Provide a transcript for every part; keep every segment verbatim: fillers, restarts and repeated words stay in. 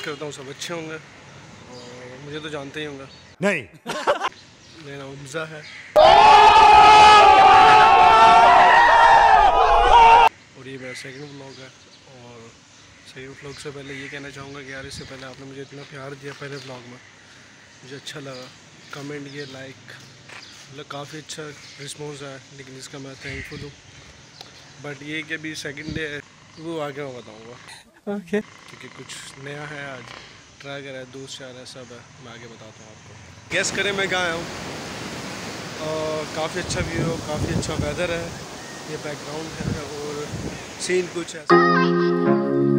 करता हूँ सब अच्छे होंगे और मुझे तो जानते ही होंगे। नहीं मेरा नाम हमजा है और ये मेरा सेकंड व्लॉग है। और सेकंड व्लॉग से पहले ये कहना चाहूँगा कि यार इससे पहले आपने मुझे इतना प्यार दिया पहले व्लॉग में, मुझे अच्छा लगा, कमेंट किए, लाइक, मतलब काफ़ी अच्छा रिस्पॉन्स है, लेकिन इसका मैं थैंकफुल हूँ। बट ये कि अभी सेकंड डे वो आगे मैं बताऊँगा ओके okay. क्योंकि कुछ नया है, आज ट्राई करा है, दोस्त चाह रहा है, सब है, मैं आगे बताता हूँ आपको। गेस करें मैं कहाँ आया हूँ। काफ़ी अच्छा व्यू, काफ़ी अच्छा वेदर है, ये बैकग्राउंड है और सीन कुछ है।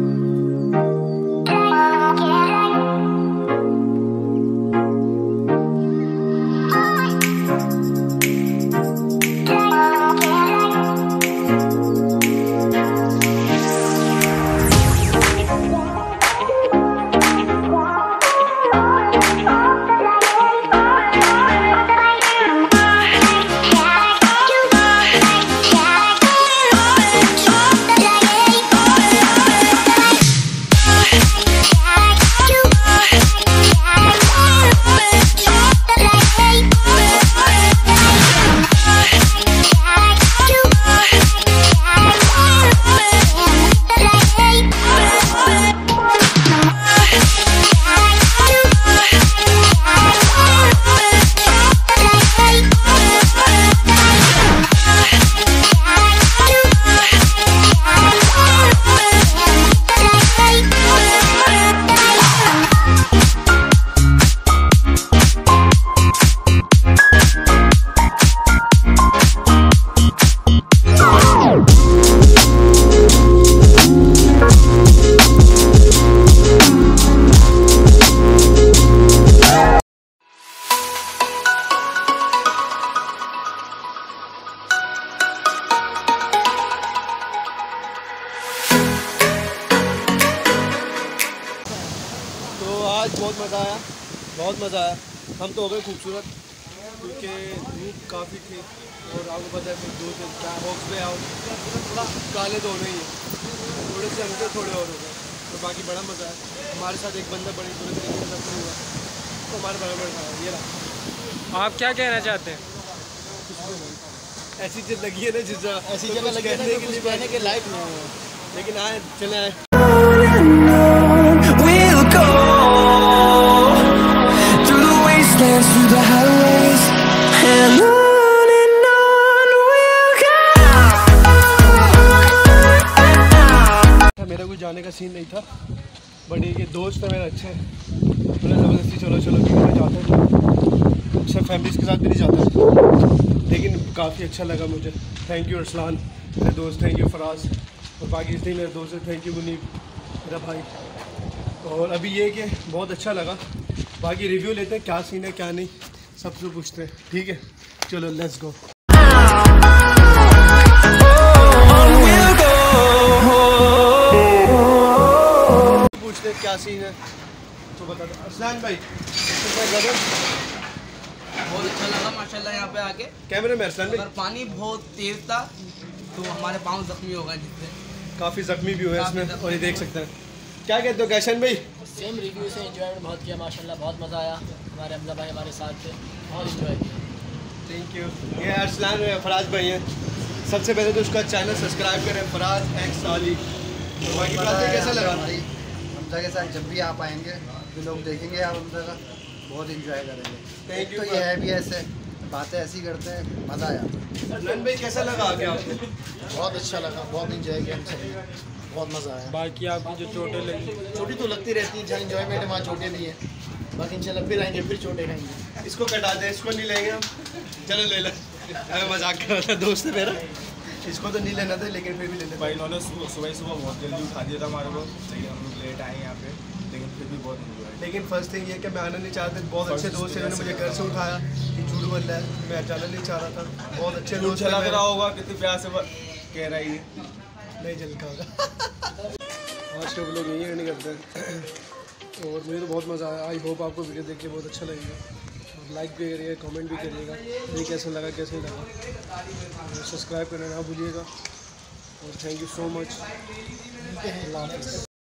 बहुत मज़ा आया, बहुत मज़ा आया। हम तो हो गए खूबसूरत क्योंकि धूप काफ़ी थी और आपको पता है फिर दो दिन क्या बॉक्स पे आओ थोड़ा काले तो होने ही है, थोड़े से हल्के थोड़े और हो गए, तो बाकी बड़ा मज़ा है। हमारे साथ एक बंदा बड़ी बुरे तरीके से जख्मी हुआ तो हमारे बराबर था। ये रहा। आप क्या कहना चाहते हैं? ऐसी चीज़ लगी है ना जिस ऐसी जगह लगी है कि कुछ कहने के लायक नहीं है, लेकिन आए चले आए। Through the highways and on and on we'll go. मेरा कोई जाने का सीन नहीं था, बट ये दोस्त है मेरे अच्छे, मैंने ज़बरदस्ती चलो चलो कि मैं जाता हूँ, सब फैमिलीज़ के साथ भी नहीं जाता, लेकिन काफ़ी अच्छा लगा मुझे। थैंक यू अरसलान मेरे दोस्त, थैंक यू फराज, और बाकी जितने मेरे दोस्त हैं, थैंक यू मुनीब मेरा भाई। और अभी ये कि बहुत अच्छा लगा, बाकी रिव्यू लेते हैं क्या सीन है क्या नहीं, सबसे पूछते हैं, ठीक है? चलो लेट्स गो। पूछते हैं क्या सीन है तो बता दो अरसलान भाई। बहुत अच्छा लगा माशाल्लाह यहाँ पे आके। कैमरे में अरसलान भाई। अगर पानी बहुत तेज था तो हमारे पाँव जख्मी हो गए, जिससे काफ़ी जख्मी भी हुए इसमें, और ये देख सकते हैं। क्या कहते हो कैशन भाई? सेम रिव्यू से एंजॉयमेंट बहुत किया माशाल्लाह, बहुत मज़ा आया। हमारे हमजा भाई हमारे साथ थे, बहुत एंजॉय किया। Thank you. ये अरसलान फराज भाई हैं। सबसे पहले तो उसका चैनल सब्सक्राइब करें, फराज एक्स साली। तो बाकी बात है कैसा लगा भाई? हमजा के साथ जब भी आप आएंगे जो लोग देखेंगे आप हमजा का बहुत एंजॉय करेंगे। Thank you. तो ये है भी ऐसे बातें ऐसी करते हैं, मज़ा आया। अरसलान भाई कैसा लगा आगे आपको? बहुत अच्छा लगा, बहुत एंजॉय किया हम सभी, बहुत मज़ा आया। बाकी आपकी जो चोटें लगी, छोटी तो लगती रहती है, जहाँ इंजॉयमेंट है वहाँ चोटें नहीं है, बाकी इंशाल्लाह फिर आएंगे फिर चोटें खाएंगे। इसको कटा दे, इसको नहीं लेंगे हम, चलो ले ले। अरे मजाक कर रहा था, दोस्त है मेरा, इसको तो नहीं लेना था लेकिन फिर भी ले लेते। भाई इन्होंने सुबह सुबह बहुत जल्दी उठा दिया था हमारे को, लेकिन हम लोग लेट आए यहाँ पे, लेकिन फिर भी बहुत एंजॉय। लेकिन फर्स्ट थिंग ये कि मैं आना नहीं चाहता, बहुत अच्छे दोस्त हैं जिन्होंने मुझे घर से उठाया, कि झूठ बोल रहा है, मैं जाना नहीं चाह रहा था, बहुत अच्छे दोस्त चला रहा होगा कितने प्यार से कह रहा है, नहीं चल का होगा। आज के लोग यही नहीं करते हैं और मुझे तो बहुत मज़ा आया। आई होप आपको वीडियो देख के बहुत अच्छा लगेगा, लाइक भी करिएगा, कमेंट भी करिएगा, ये कैसा लगा कैसे लगा, और सब्सक्राइब करना ना भूलिएगा। और थैंक यू सो मच। अल्लाह हाफ़िज़।